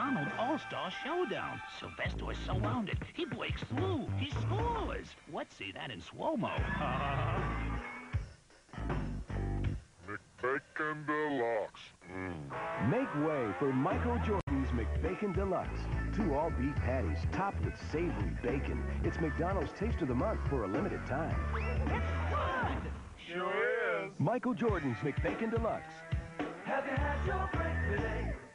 McDonald's All-Star Showdown. Sylvester is surrounded. He breaks through. He scores. Let's see that in slow-mo. McBacon Deluxe. Make way for Michael Jordan's McBacon Deluxe. 2 all-beef patties topped with savory bacon. It's McDonald's Taste of the Month for a limited time. It's fun! Sure is. Michael Jordan's McBacon Deluxe. Have you had your break today?